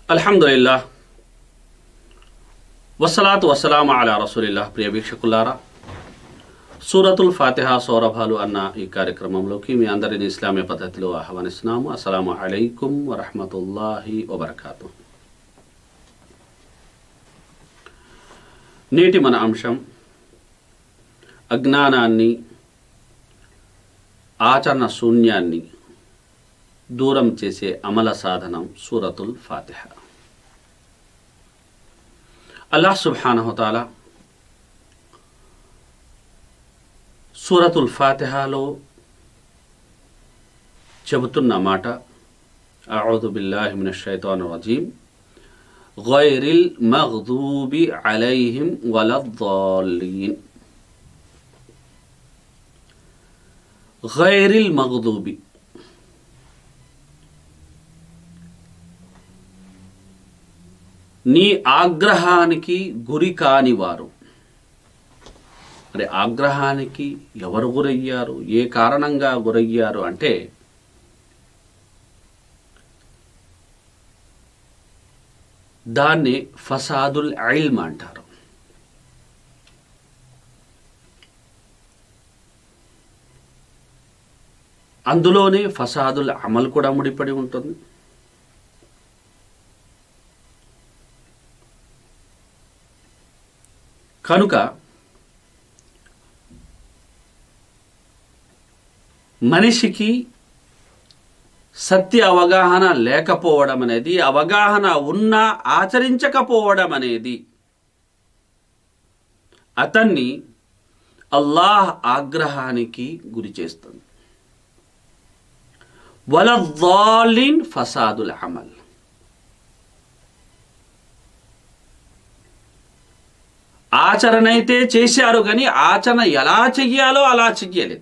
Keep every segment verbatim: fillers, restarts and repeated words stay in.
అల్హమ్దులిల్లాహ్ వస్సలాతు వస్సలాము అలా రసూలిల్లాహ్. ప్రియ వీక్షకులారా, సూరతుల్ ఫాతిహా సౌరభాలు అన్న ఈ కార్యక్రమంలోకి మీ అందరిని ఇస్లామీ పద్ధతిలో ఆహ్వానిస్తున్నాము. అస్సలాము అలైకుం వరహ్మతుల్లాహి వబరకాతుహ్. నేటి మన అంశం అజ్ఞానాన్ని, ఆచరణ శూన్యాన్ని దూరం చేసే అమల సాధనం సూరతుల్ ఫాతిహా. అల్లాహ్ సుబ్హానహు తఆలా సూరతుల్ ఫాతిహాలో చెబుతున్న మాట, అఊదు బిల్లాహి మినష్ షైతానిర్ రజీం, గైరిల్ మగ్దూబి అలైహిం వలద్దాలీన్. గైరిల్ మగ్దూబి, నీ ఆగ్రహానికి గురి కాని వారు. మరి ఆగ్రహానికి ఎవరు గురయ్యారు, ఏ కారణంగా గురయ్యారు అంటే, దాన్ని ఫసాదుల్ ఇల్మ్ అంటారు. అందులోనే ఫసాదుల్ అమల్ కూడా ముడిపడి ఉంటుంది. కనుక మనిషికి సత్య అవగాహన లేకపోవడం అనేది, అవగాహన ఉన్నా ఆచరించకపోవడం అనేది అతన్ని అల్లాహ్ ఆగ్రహానికి గురి చేస్తుంది. వలద్దాలీన్ ఫసాదుల్ అమల్. ఆచరణ అయితే చేశారు కానీ ఆచరణ ఎలా చెయ్యాలో అలా చెయ్యలేదు.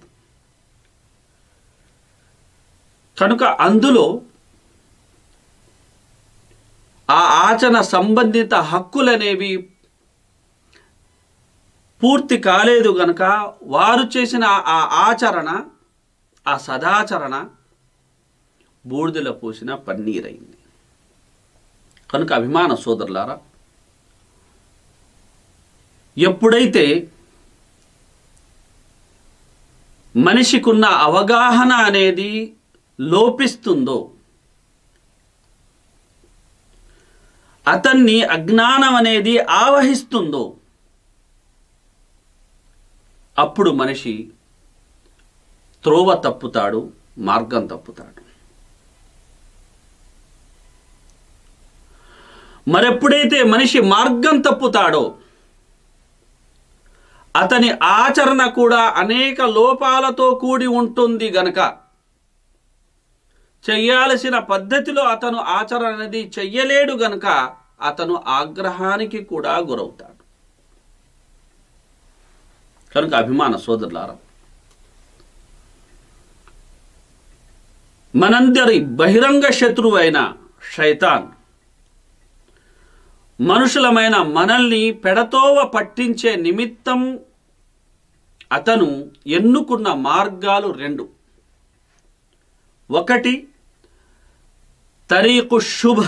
కనుక అందులో ఆ ఆచరణ సంబంధిత హక్కులనేవి పూర్తి కాలేదు గనుక వారు చేసిన ఆ ఆచరణ, ఆ సదాచరణ బూడిదలో పోసిన పన్నీరైంది. కనుక అభిమాన సోదరులారా, ఎప్పుడైతే మనిషికున్న అవగాహన అనేది లోపిస్తుందో, అతన్ని అజ్ఞానం అనేది ఆవహిస్తుందో, అప్పుడు మనిషి త్రోవ తప్పుతాడు, మార్గం తప్పుతాడు. మరెప్పుడైతే మనిషి మార్గం తప్పుతాడో, అతని ఆచరణ కూడా అనేక లోపాలతో కూడి ఉంటుంది గనక చెయ్యాల్సిన పద్ధతిలో అతను ఆచరణ అనేది చెయ్యలేడు గనక అతను ఆగ్రహానికి కూడా గురవుతాడు. కనుక అభిమాన సోదరులారా, మనందరి బహిరంగ శత్రువైన శైతాన్ మనుషులమైన మనల్ని పెడతోవ పట్టించే నిమిత్తం అతను ఎన్నుకున్న మార్గాలు రెండు. ఒకటి తరీకు శుభ,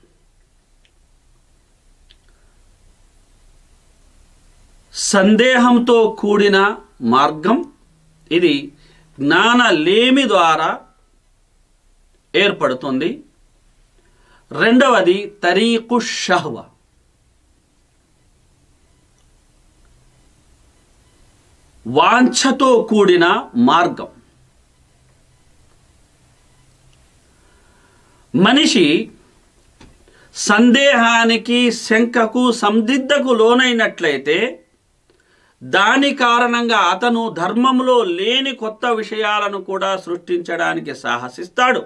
సందేహంతో కూడిన మార్గం. ఇది జ్ఞానలేమి ద్వారా ఏర్పడుతుంది. రెండవది తరీకు షహ్వ, వాంఛతో కూడిన మార్గం. మనిషి సందేహానికి, శంకకు, సందిగ్ధకు లోనైనట్లయితే దాని కారణంగా అతను ధర్మంలో లేని కొత్త విషయాలను కూడా సృష్టించడానికి సాహసిస్తాడు.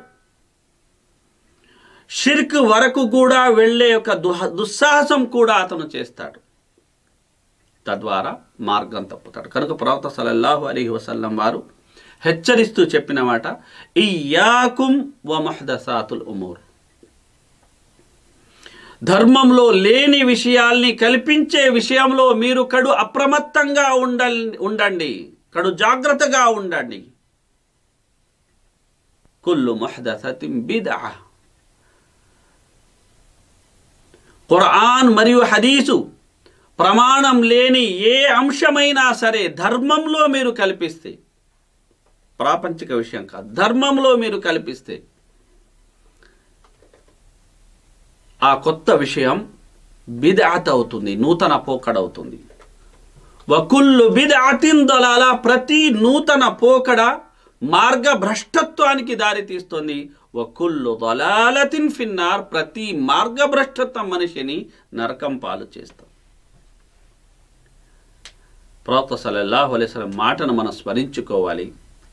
షిర్క్ వరకు కూడా వెళ్ళే యొక్క దుస్సాహసం కూడా అతను చేస్తాడు. తద్వారా మార్గం తప్పుతాడు. కనుక ప్రవక్త సల్లల్లాహు అలైహి వసల్లం వారు హెచ్చరిస్తూ చెప్పిన మాట, ఇయ్యాకుం వ ముహ్దసాతుల్ ఉమూర్. ధర్మంలో లేని విషయాల్ని కల్పించే విషయంలో మీరు కడు అప్రమత్తంగా ఉండ ఉండండి కడు జాగ్రత్తగా ఉండండి. కుల్లు ముహ్దసతిన్ బిద్అ, ఖురాన్ మరియు హదీసు ప్రమాణం లేని ఏ అంశమైనా సరే ధర్మంలో మీరు కల్పిస్తే, ప్రాపంచిక విషయం కాదు, ధర్మంలో మీరు కల్పిస్తే ఆ కొత్త విషయం బిద్అత్ అవుతుంది, నూతన పోకడవుతుంది. వకుల్లు బిద్అతిన్ దలాల, ప్రతి నూతన పోకడ మార్గ భ్రష్టత్వానికి దారితీస్తుంది. వకుల్లు దలాలతిన్ ఫిన్నార్, ప్రతి మార్గ భ్రష్టత్వం మనిషిని నరకం పాలు చేస్తాం. ప్రవక్త సల్లల్లాహు అలైహి వసల్లం మాటను మనం స్మరించుకోవాలి.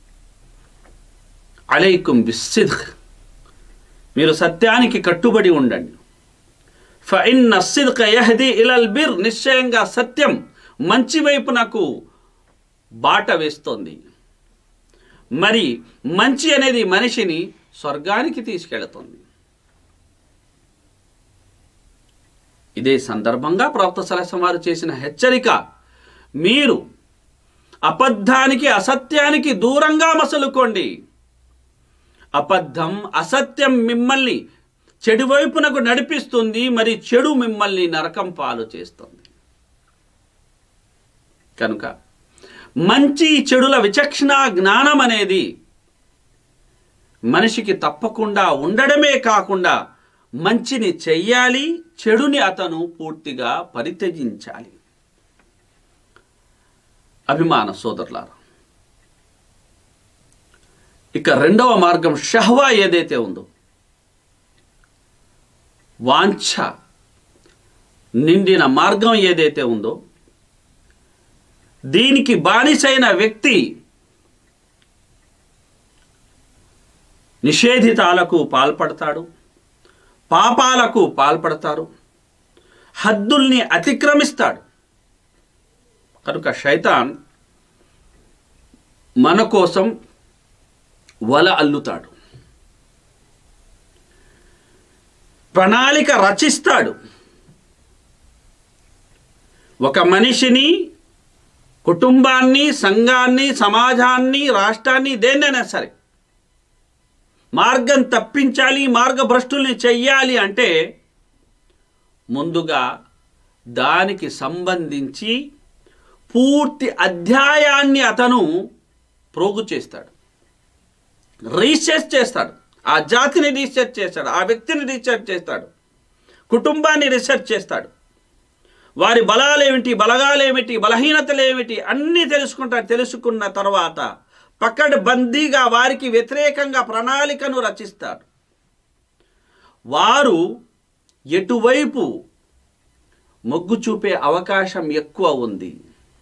అలైకుం బిస్సిద్క్, మీరు సత్యానికి కట్టుబడి ఉండండి. ఫఇన్న సిద్క యహ్ది ఇలల్ బిర్, నిశ్చయంగా సత్యం మంచి వైపునకు బాట వేస్తుంది. మరి మంచి అనేది మనిషిని స్వర్గానికి తీసుకెళ్తుంది. ఇదే సందర్భంగా ప్రవక్త సల్లల్లాహు అలైహి వసల్లం వారు చేసిన హెచ్చరిక, మీరు అబద్ధానికి అసత్యానికి దూరంగా మసలుకోండి. అబద్ధం అసత్యం మిమ్మల్ని చెడు వైపునకు నడిపిస్తుంది, మరి చెడు మిమ్మల్ని నరకం పాలు చేస్తుంది. కనుక మంచి చెడుల విచక్షణ జ్ఞానం అనేది మనిషికి తప్పకుండా ఉండడమే కాకుండా మంచిని చెయ్యాలి, చెడుని అతను పూర్తిగా పరిత్యజించాలి. అభిమాన సోదరులారా, ఇక రెండవ మార్గం షహ్వా ఏదైతే ఉందో, వాంఛ నిండిన మార్గం ఏదైతే ఉందో, దీనికి బానిసైన వ్యక్తి నిషేధితాలకు పాల్పడతాడు, పాపాలకు పాల్పడతారు, హద్దుల్ని అతిక్రమిస్తాడు. కనుక శైతాన్ మన కోసం వల అల్లుతాడు, ప్రణాళిక రచిస్తాడు. ఒక మనిషిని, కుటుంబాన్ని, సంఘాన్ని, సమాజాన్ని, రాష్ట్రాన్ని, దేన్నైనా సరే మార్గం తప్పించాలి, మార్గభ్రష్టుల్ని చెయ్యాలి అంటే ముందుగా దానికి సంబంధించి పూర్తి అధ్యాయాన్ని అతను ప్రోగు చేస్తాడు, రీసెర్చ్ చేస్తాడు. ఆ జాతిని రీసెర్చ్ చేస్తాడు, ఆ వ్యక్తిని రీసెర్చ్ చేస్తాడు, కుటుంబాన్ని రీసెర్చ్ చేస్తాడు, వారి బలాలేమిటి, బలగాలేమిటి, బలహీనతలేమిటి అన్నీ తెలుసుకుంటాడు. తెలుసుకున్న తర్వాత పకడ్బందీగా వారికి వ్యతిరేకంగా ప్రణాళికను రచిస్తాడు. వారు ఎటువైపు మొగ్గు చూపే అవకాశం ఎక్కువ ఉంది,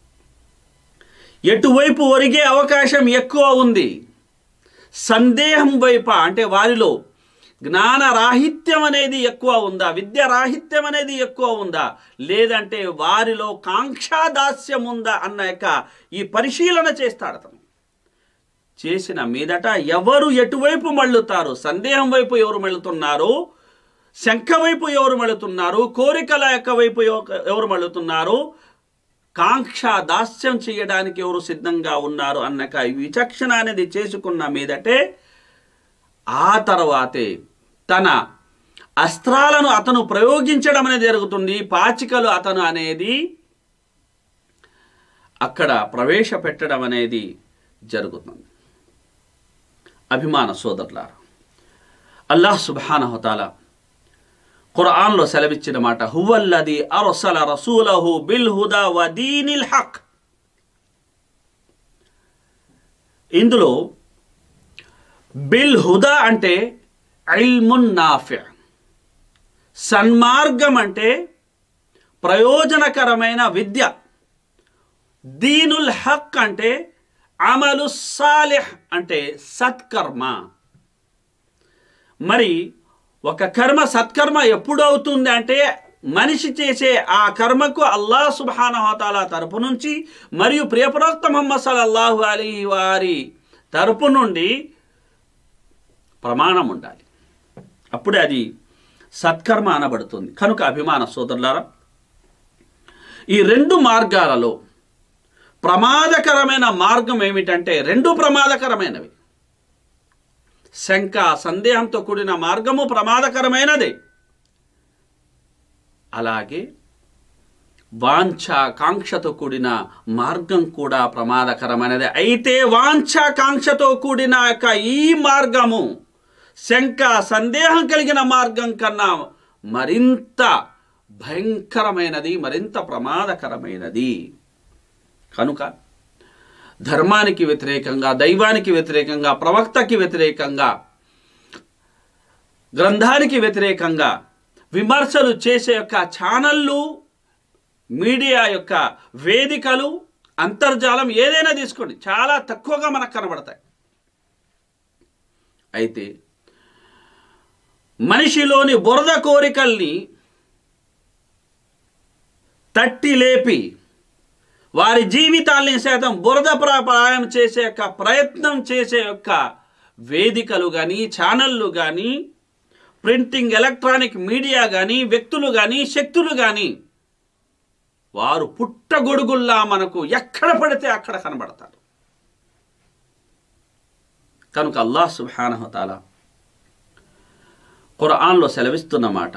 ఎటువైపు ఒరిగే అవకాశం ఎక్కువ ఉంది, సందేహం వైపు, అంటే వారిలో జ్ఞానరాహిత్యం అనేది ఎక్కువ ఉందా, విద్య రాహిత్యం అనేది ఎక్కువ ఉందా, లేదంటే వారిలో కాంక్షాదాస్యం ఉందా అన్న యొక్క ఈ పరిశీలన చేస్తాడు అతను. చేసిన మీదట ఎవరు ఎటువైపు మళ్ళుతారు, సందేహం వైపు ఎవరు మళ్ళుతున్నారు, శంఖ వైపు ఎవరు మళ్ళుతున్నారు, కోరికల యొక్క వైపు ఎవరు మళ్ళుతున్నారు, కాంక్ష దాస్యం చేయడానికి ఎవరు సిద్ధంగా ఉన్నారు అన్నక విచక్షణ అనేది చేసుకున్న మీదటే ఆ తర్వాతే తన అస్త్రాలను అతను ప్రయోగించడం అనేది జరుగుతుంది. పాచికలు అతను అనేది అక్కడ ప్రవేశపెట్టడం అనేది జరుగుతుంది. అభిమాన సోదరులారా, అల్లాహ్ సుబ్హానహు వ తఆలా ఖురాన్లో సెలవిచ్చిన మాట, హువల్లదీ అర్సల రసూలహు బిల్ హుదా వ దీనిల్ హక్. ఇందులో బిల్ హుదా అంటే ఇల్మున్ నాఫి, సన్మార్గం అంటే ప్రయోజనకరమైన విద్య, దీనుల్ హక్ అంటే అమలు సాలిహ్ అంటే సత్కర్మ. మరి ఒక కర్మ సత్కర్మ ఎప్పుడు అవుతుంది అంటే మనిషి చేసే ఆ కర్మకు అల్లాహ్ సుబ్హానహు వ తఆలా తరపు నుంచి మరియు ప్రియప్రవక్త ముహమ్మద్ సల్లల్లాహు అలైహి వారి తరపు నుండి ప్రమాణం ఉండాలి, అప్పుడే అది సత్కర్మ అనబడుతుంది. కనుక అభిమాన సోదరులారా, ఈ రెండు మార్గాలలో ప్రమాదకరమైన మార్గం ఏమిటంటే, రెండు ప్రమాదకరమైనవి. శంక సందేహంతో కూడిన మార్గము ప్రమాదకరమైనదే. అలాగే వాంఛాకాంక్షతో కూడిన మార్గం కూడా ప్రమాదకరమైనది. అయితే వాంఛాకాంక్షతో కూడిన యొక్క ఈ మార్గము శంక సందేహం కలిగిన మార్గం కన్నా మరింత భయంకరమైనది, మరింత ప్రమాదకరమైనది. కనుక ధర్మానికి వ్యతిరేకంగా, దైవానికి వ్యతిరేకంగా, ప్రవక్తకి వ్యతిరేకంగా, గ్రంథానికి వ్యతిరేకంగా విమర్శలు చేసే యొక్క ఛానళ్ళు, మీడియా యొక్క వేదికలు, అంతర్జాలం ఏదైనా తీసుకోండి, చాలా తక్కువగా మనకు కనబడతాయి. అయితే మనిషిలోని బురద కోరికల్ని తట్టి లేపి వారి జీవితాల్ని సైతం బురద ప్రాయం చేసే యొక్క ప్రయత్నం చేసే యొక్క వేదికలు కానీ, ఛానళ్ళు కానీ, ప్రింటింగ్ ఎలక్ట్రానిక్ మీడియా కానీ, వ్యక్తులు కానీ, శక్తులు కానీ వారు పుట్టగొడుగుల్లా మనకు ఎక్కడ పడితే అక్కడ కనబడతారు. కనుక అల్లాహ్ సుబ్హానహు వ తఆలా ఖురాన్లో సెలవిస్తున్న మాట,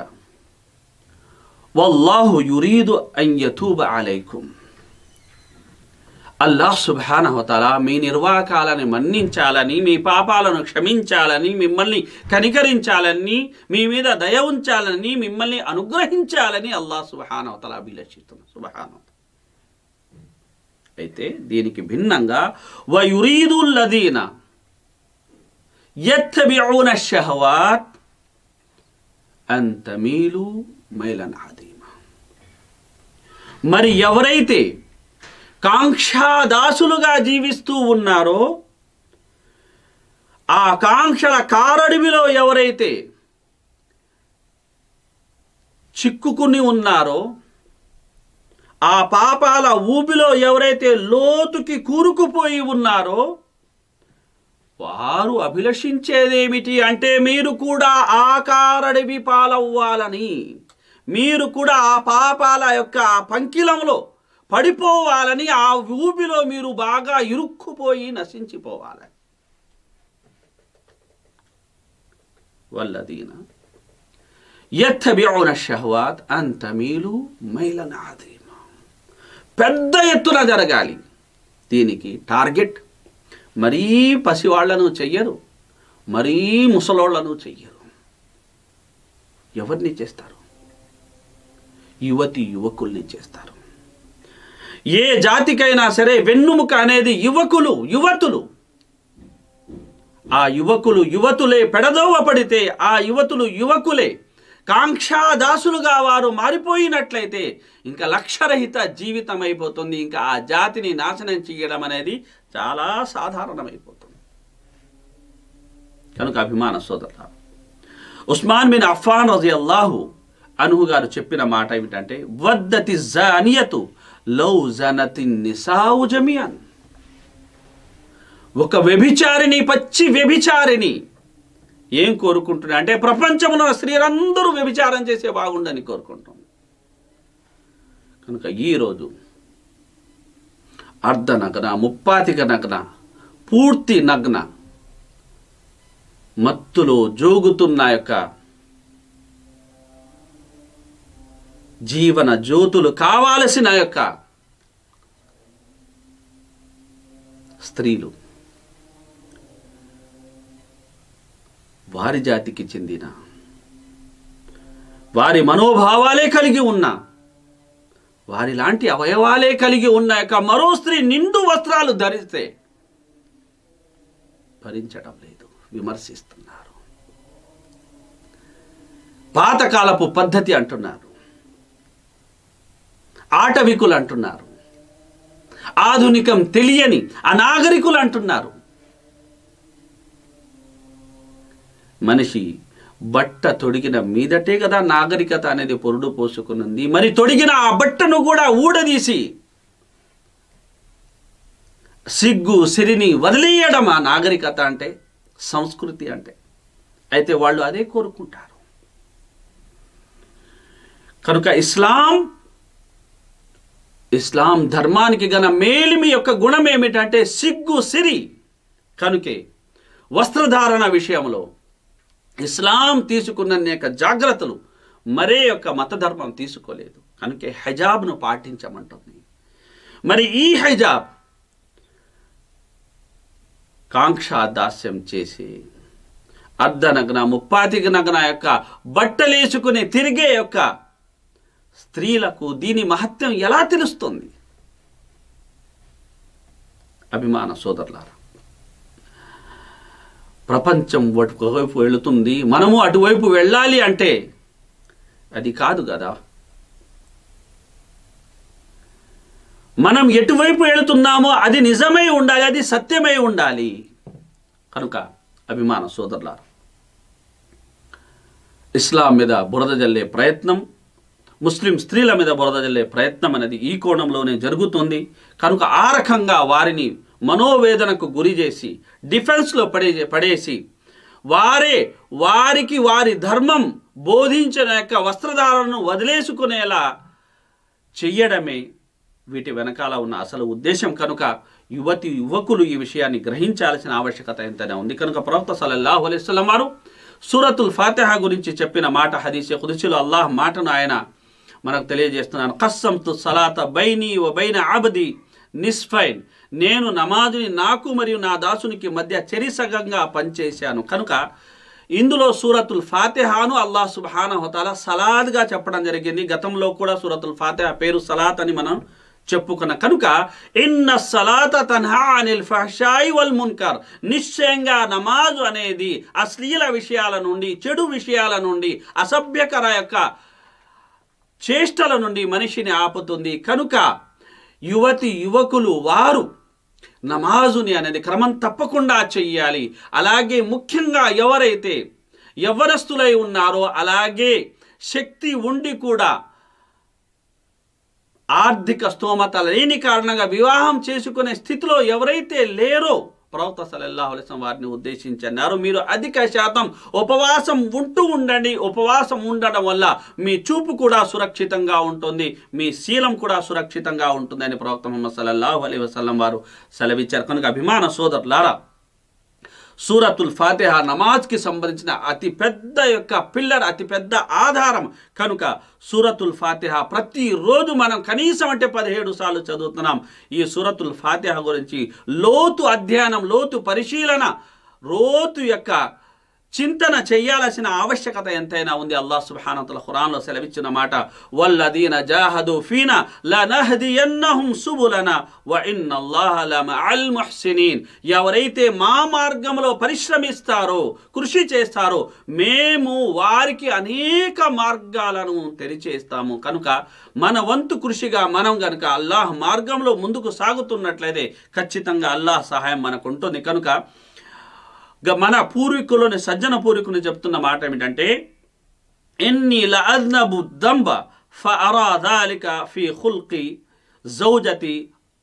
వల్లాహు యురీదు అన్ యతూబ అలైకుం. అల్లాహ్ సుబ్హానహు వ తఆలా మీ నిర్వాకాలను మన్నించాలని, మీ పాపాలను క్షమించాలని, మిమ్మల్ని కనికరించాలని, మీ మీద దయ ఉంచాలని, మిమ్మల్ని అనుగ్రహించాలని అల్లాహ్ సుబ్హానహు వ తఆలా అభిలషిస్తున్నారు. సుబ్హానహు. అయితే దీనికి భిన్నంగా వయురీదు లదీన యత్తబిఊన షహవాత్ అన్ తమీలు మైలన్ అదీమా. మరి ఎవరైతే కాంక్షాదాసులుగా జీవిస్తూ ఉన్నారో, ఆ కాంక్షల కారడివిలో ఎవరైతే చిక్కుకుని ఉన్నారో, ఆ పాపాల ఊబిలో ఎవరైతే లోతుకి కూరుకుపోయి ఉన్నారో, వారు అభిలషించేదేమిటి అంటే మీరు కూడా ఆ కారడివి పాలవ్వాలని, మీరు కూడా ఆ పాపాల యొక్క పంకిలంలో పడిపోవాలని, ఆ ఊబిలో మీరు బాగా ఇరుక్కుపోయి నశించిపోవాలని. వల్లదీన యత్తబిఊన షహవాత్ అన్ తమీలు మైలన్ అదీమా. పెద్ద ఎత్తున జరగాలి. దీనికి టార్గెట్ మరీ పసివాళ్లను చెయ్యరు, మరీ ముసలోళ్లను చెయ్యరు. ఎవరిని చేస్తారు? యువతి యువకుల్ని చేస్తారు. ఏ జాతికైనా సరే వెన్నుముక అనేది యువకులు, యువతులు. ఆ యువకులు యువతులే పెడదోవ పడితే, ఆ యువతులు యువకులే కాంక్షాదాసులుగా వారు మారిపోయినట్లయితే ఇంకా లక్ష్యరహిత జీవితం అయిపోతుంది. ఇంకా ఆ జాతిని నాశనం చేయడం అనేది చాలా సాధారణమైపోతుంది. కనుక అభిమాన సోదర ఉస్మాన్ బిన్ అఫ్ఫాన్ రజియల్లాహు అన్హు గారు చెప్పిన మాట ఏమిటంటే, వద్దతి జానియతు లౌ జనతి నిసావు జమియన్. ఒక వ్యభిచారిని, పచ్చి వ్యభిచారిని ఏం కోరుకుంటున్నా అంటే ప్రపంచంలో స్త్రీలందరూ వ్యభిచారం చేసే బాగుండని కోరుకుంటాం. కనుక ఈరోజు అర్ధ నగ్న, ముప్పాతిక నగ్న, పూర్తి నగ్న, మత్తులో జోగుతున్న యొక్క జీవన జ్యోతులు కావాల్సిన యొక్క స్త్రీలు, వారి జాతికి చెందిన, వారి మనోభావాలే కలిగి ఉన్న, వారి లాంటి అవయవాలే కలిగి ఉన్న యొక్క మరో స్త్రీ నిండు వస్త్రాలు ధరిస్తే భరించడం లేదు, విమర్శిస్తున్నారు. పాతకాలపు పద్ధతి అంటున్నారు, ఆటవికులు అంటున్నారు, ఆధునికం తెలియని అనాగరికులు అంటున్నారు. మనిషి బట్ట తొడిగిన మీదటే కదా నాగరికత అనేది పొరుడు పోసుకున్నది. మరి తొడిగిన ఆ బట్టను కూడా ఊడదీసి సిగ్గు సిరిని వదిలేయడం ఆ నాగరికత అంటే, సంస్కృతి అంటే. అయితే వాళ్ళు అదే కోరుకుంటారు. కనుక ఇస్లాం ఇస్లాం ధర్మానికి గన మేలిమి యొక్క గుణం ఏమిటంటే సిగ్గు సిరి. కనుకే వస్త్రధారణ విషయంలో ఇస్లాం తీసుకున్న అనేక జాగ్రత్తలు మరే యొక్క మతధర్మం తీసుకోలేదు. కనుక హిజాబ్ను పాటించమంటుంది. మరి ఈ హిజాబ్ కాంక్షా దాస్యం చేసి అర్ధనగ్న ముప్పాతికి నగ్న యొక్క బట్టలేసుకుని తిరిగే యొక్క స్త్రీలకు దీని మహత్యం ఎలా తెలుస్తుంది? అభిమాన సోదరులారా, ప్రపంచం ఒకవైపు వెళుతుంది, మనము అటువైపు వెళ్ళాలి అంటే అది కాదు కదా. మనం ఎటువైపు వెళుతున్నామో అది నిజమై ఉండాలి, అది సత్యమై ఉండాలి. కనుక అభిమాన సోదరులారా, ఇస్లాం మీద బురద జల్లే ప్రయత్నం, ముస్లిం స్త్రీల మీద బురద జల్లే ప్రయత్నం అనేది ఈ కోణంలోనే జరుగుతుంది. కనుక ఆ రకంగా వారిని మనోవేదనకు గురి చేసి డిఫెన్స్లో పడే పడేసి వారే వారికి వారి ధర్మం బోధించిన యొక్క వస్త్రధారణను వదిలేసుకునేలా చెయ్యడమే వీటి వెనకాల ఉన్న అసలు ఉద్దేశం. కనుక యువతి యువకులు ఈ విషయాన్ని గ్రహించాల్సిన ఆవశ్యకత ఎంతైనా ఉంది. కనుక ప్రవక్త సల్లల్లాహు అలైహి వసల్లం వారు సూరతుల్ ఫాతిహా గురించి చెప్పిన మాట, హదీసే ఖుదుసీలో అల్లాహ్ మాటను ఆయన మనకు తెలియజేస్తున్నాను. ఖస్సంతు సలాత బైనీ వ బైన అబ్ది నిస్ఫైన్, నేను నమాజుని నాకు మరియు నా దాసునికి మధ్య చెరిసగంగా పనిచేశాను. కనుక ఇందులో సూరతుల్ ఫాతిహాను అల్లాహ్ సుబ్హానహు వ తఆలా సలాత్గా చెప్పడం జరిగింది. గతంలో కూడా సూరతుల్ ఫాతిహా పేరు సలాత్ అని మనం చెప్పుకున్న. కనుక ఇన్న సలాత తన్హా అనిల్ ఫహ్షాయి వల్ మున్కర్, నిశ్చయంగా నమాజు అనేది అశ్లీల విషయాల నుండి, చెడు విషయాల నుండి, అసభ్యకర యొక్క చేష్టల నుండి మనిషిని ఆపుతుంది. కనుక యువతి యువకులు వారు నమాజుని అనేది క్రమం తప్పకుండా చెయ్యాలి. అలాగే ముఖ్యంగా ఎవరైతే యవ్వనస్తులై ఉన్నారో, అలాగే శక్తి ఉండి కూడా ఆర్థిక స్తోమత లేని కారణంగా వివాహం చేసుకునే స్థితిలో ఎవరైతే లేరో ప్రవక్త సల్లల్లాహు అలైహి వసల్లం వారిని ఉద్దేశించి అన్నారు, మీరు అధిక శాతం ఉపవాసం ఉంటూ ఉండండి. ఉపవాసం ఉండడం వల్ల మీ చూపు కూడా సురక్షితంగా ఉంటుంది, మీ శీలం కూడా సురక్షితంగా ఉంటుందని ప్రవక్త ముహమ్మద్ సల్లల్లాహు అలైహి వసల్లం వారు సెలవిచ్చారు. కనుక అభిమాన సోదరులారా, సూరతుల్ ఫాతిహా నమాజ్కి సంబంధించిన అతి పెద్ద యొక్క పిల్లర్, అతి పెద్ద ఆధారం. కనుక సూరతుల్ ఫాతిహా ప్రతిరోజు మనం కనీసం అంటే పదిహేడు సార్లు చదువుతున్నాం. ఈ సూరతుల్ ఫాతిహా గురించి లోతు అధ్యయనం, లోతు పరిశీలన, లోతు యొక్క చింతన చేయాల్సిన ఆవశ్యకత ఎంతైనా ఉంది. అల్లాహ్ సుబ్హానహు వ తఆలా ఖురాన్లో సెలవిచ్చిన మాట, వల్లదీన జాహదు ఫీనా లనహదియన్నహుం సుబులనా వ ఇన్నల్లాహ లమఅల్ ముహ్సినీన్, ఎవరైతే మా మార్గంలో పరిశ్రమిస్తారో, కృషి చేస్తారో, మేము వారికి అనేక మార్గాలను తెరిచేస్తాము. కనుక మన వంతు కృషిగా మనం గనుక అల్లాహ్ మార్గంలో ముందుకు సాగుతున్నట్లయితే ఖచ్చితంగా అల్లాహ్ సహాయం మనకు ఉంటుంది. కనుక మన పూర్వీకులని, సజ్జన పూర్వీకుని చెప్తున్న మాట ఏమిటంటే, ఇన్నీ లఅజ్నబు దంబ ఫఅరా ذلك ఫీ ఖుల్కి జౌజతి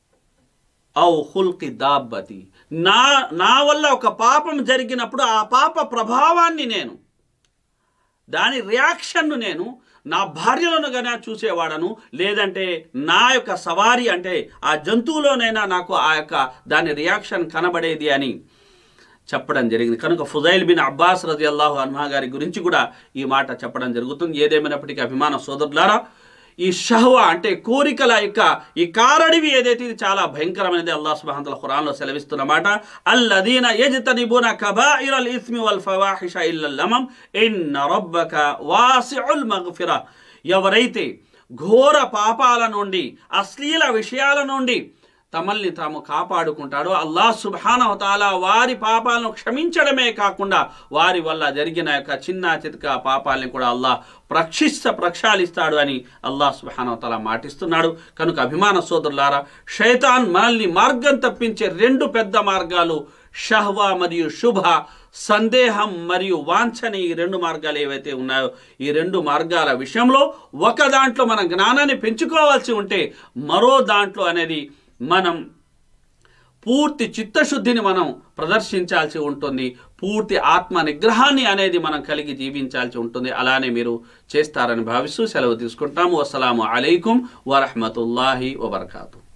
ఔ ఖుల్కి దాబ్బతి, నా నా వల్ల ఒక పాపం జరిగినప్పుడు ఆ పాప ప్రభావాన్ని నేను, దాని రియాక్షన్ను నేను నా భార్యలను గానే చూసేవాడను, లేదంటే నా యొక్క సవారీ అంటే ఆ జంతువులోనైనా నాకు ఆ యొక్క దాని రియాక్షన్ కనబడేది అని చెప్పడం జరిగింది. కనుక ఫుజైల్ బిన్ అబ్బాస్ రజియల్లాహు అన్హు గారి గురించి కూడా ఈ మాట చెప్పడం జరుగుతుంది. ఏదేమైనప్పటికీ అభిమాన సోదరులారా, ఈ షహ్వా అంటే కోరికల యొక్క ఈ కారడివి ఏదైతే ఇది చాలా భయంకరమైనది. అల్లాహ్ సుబ్హానహు వ తఆలా ఖురాన్లో సెలవిస్తున్న మాట, అల్లదీన యజ్తనిబూన కబాయిరల్ ఇస్మి వల్ ఫవాహిష ఇల్లల్ లమమ్ ఇన్న రబ్బక వాసిఉల్ మగ్ఫిరా, ఎవరైతే ఘోర పాపాల నుండి, అశ్లీల విషయాల నుండి తమల్ని తాము కాపాడుకుంటాడో అల్లాహ్ సుబ్హానహు వ తఆలా వారి పాపాలను క్షమించడమే కాకుండా వారి వల్ల జరిగిన యొక్క చిన్న చితక పాపాలని కూడా అల్లాహ్ ప్రక్షిస్త ప్రక్షాళిస్తాడు అని అల్లాహ్ సుబ్హానహు వ తఆలా మాటిస్తున్నాడు. కనుక అభిమాన సోదరులారా, శైతాన్ మనల్ని మార్గం తప్పించే రెండు పెద్ద మార్గాలు షహ్వా మరియు శుభ, సందేహం మరియు వాంఛని, ఈ రెండు మార్గాలు ఏవైతే ఉన్నాయో ఈ రెండు మార్గాల విషయంలో ఒక దాంట్లో మనం జ్ఞానాన్ని పెంచుకోవాల్సి ఉంటే మరో దాంట్లో అనేది మనం పూర్తి చిత్తశుద్ధిని మనం ప్రదర్శించాల్సి ఉంటుంది, పూర్తి ఆత్మ నిగ్రహాన్ని అనేది మనం కలిగి జీవించాల్సి ఉంటుంది. అలానే మీరు చేస్తారని భావిస్తూ సెలవు తీసుకుంటాము. అస్సలాము అలైకుం వరహ్మతుల్లాహి వబర్కాతు.